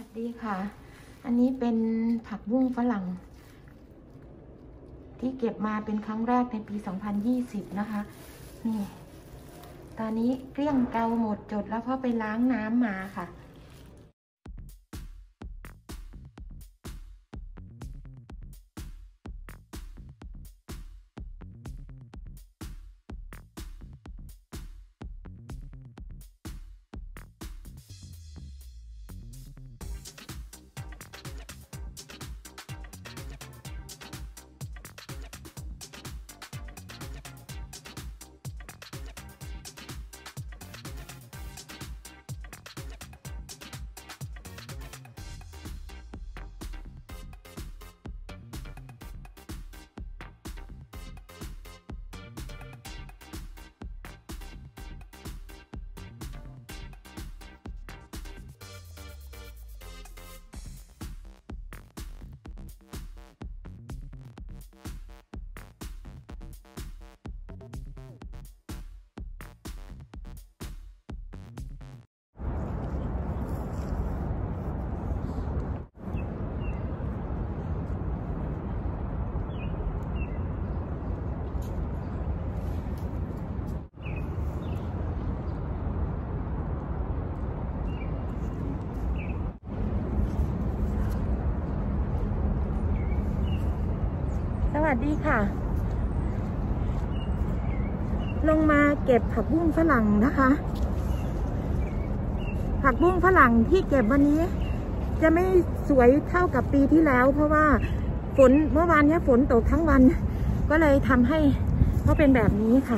วัสดีค่ะอันนี้เป็นผักบุ้งฝรั่งที่เก็บมาเป็นครั้งแรกในปี2020นะคะนี่ตอนนี้เกลี้ยงเกาหมดจดแล้วเพราะไปล้างน้ำมาค่ะสวัสดีค่ะลงมาเก็บผักบุ้งฝรั่งนะคะผักบุ้งฝรั่งที่เก็บวันนี้จะไม่สวยเท่ากับปีที่แล้วเพราะว่าฝนเมื่อวานนี้ฝนตกทั้งวันก็เลยทำให้เขาเป็นแบบนี้ค่ะ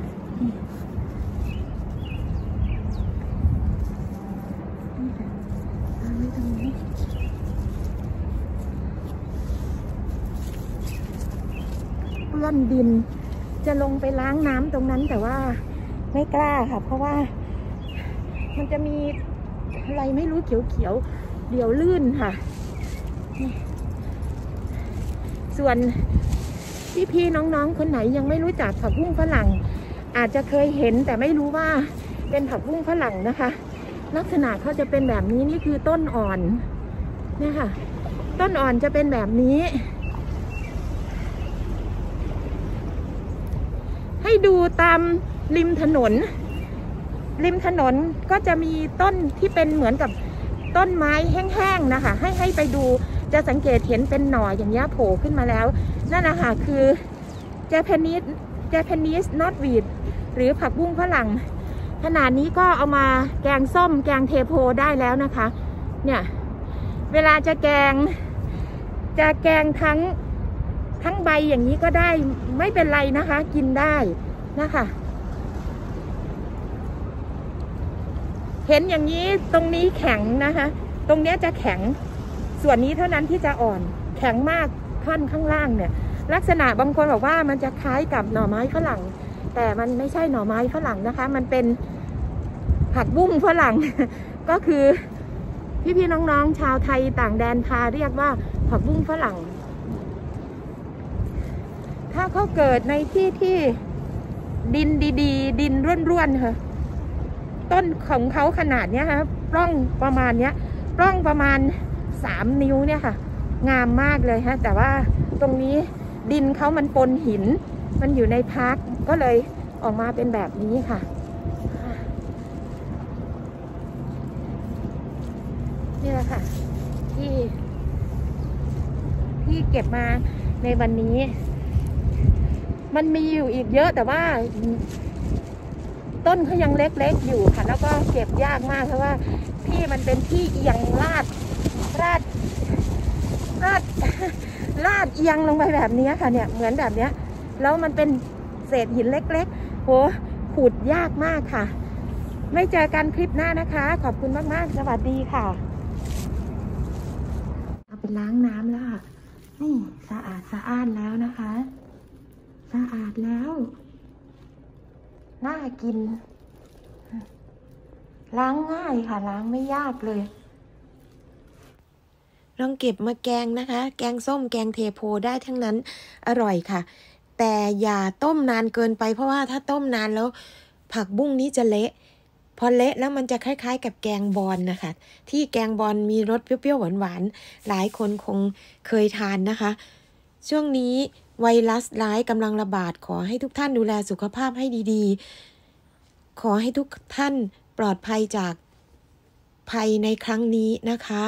เปื้อนดินจะลงไปล้างน้ำตรงนั้นแต่ว่าไม่กล้าค่ะเพราะว่ามันจะมีอะไรไม่รู้เขียวๆเดี๋ยวลื่นค่ะส่วนพี่ๆน้องๆคนไหนยังไม่รู้จักผักบุ้งฝรั่งอาจจะเคยเห็นแต่ไม่รู้ว่าเป็นผักบุ้งฝรั่งนะคะลักษณะเขาจะเป็นแบบนี้นี่คือต้นอ่อนเนี่ยค่ะต้นอ่อนจะเป็นแบบนี้ให้ดูตามริมถนนก็จะมีต้นที่เป็นเหมือนกับต้นไม้แห้งๆนะคะให้ไปดูจะสังเกตเห็นเป็นหน่ออย่างเงี้ยโผล่ขึ้นมาแล้วนั่นนะคะคือ Japanese knotweed หรือผักบุ้งฝรั่งขนาดนี้ก็เอามาแกงส้มแกงเทโพได้แล้วนะคะเนี่ยเวลาจะแกงทั้งใบอย่างนี้ก็ได้ไม่เป็นไรนะคะกินได้นะคะเห็นอย่างนี้ตรงนี้แข็งนะคะตรงนี้จะแข็งส่วนนี้เท่านั้นที่จะอ่อนแข็งมากท่อนข้างล่างเนี่ยลักษณะบางคนบอกว่ามันจะคล้ายกับหน่อไม้ฝรั่งแต่มันไม่ใช่หน่อไม้ฝรั่งนะคะมันเป็นผักบุ้งฝรั่ง ก็คือพี่ๆน้องๆชาวไทยต่างแดนพาเรียกว่าผักบุ้งฝรั่งถ้าเขาเกิดในที่ดินดีๆดินร่วนๆค่ะต้นของเขาขนาดนี้ค่ะปล้องประมาณเนี้ยปล้องประมาณ3 นิ้วเนี่ยค่ะงามมากเลยฮะแต่ว่าตรงนี้ดินเขามันปนหินมันอยู่ในพาร์คก็เลยออกมาเป็นแบบนี้ค่ะนี่แหละค่ะที่เก็บมาในวันนี้มันมีอยู่อีกเยอะแต่ว่าต้นเขายังเล็กๆอยู่ค่ะแล้วก็เก็บยากมากเพราะว่าที่มันเป็นที่เอียงลาดเอียงลงไปแบบนี้ค่ะเนี่ยเหมือนแบบเนี้ยแล้วมันเป็นเศษหินเล็กๆโหขุดยากมากค่ะไม่เจอกันคลิปหน้านะคะขอบคุณมากๆสวัสดีค่ะเอาไปล้างน้ำแล้วค่ะนี่สะอาดแล้วนะคะสะอาดแล้วน่ากินล้างง่ายค่ะล้างไม่ยากเลยลองเก็บมาแกงนะคะแกงส้มแกงเทโพได้ทั้งนั้นอร่อยค่ะแต่อย่าต้มนานเกินไปเพราะว่าถ้าต้มนานแล้วผักบุ้งนี้จะเละพอเละแล้วมันจะคล้ายๆกับแกงบอนนะคะที่แกงบอนมีรสเปรี้ยวๆหวานๆหลายคนคงเคยทานนะคะช่วงนี้ไวรัสร้ายกำลังระบาดขอให้ทุกท่านดูแลสุขภาพให้ดีๆขอให้ทุกท่านปลอดภัยจากภัยในครั้งนี้นะคะ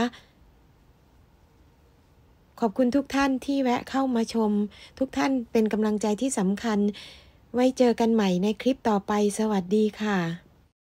ขอบคุณทุกท่านที่แวะเข้ามาชมทุกท่านเป็นกำลังใจที่สำคัญไว้เจอกันใหม่ในคลิปต่อไปสวัสดีค่ะ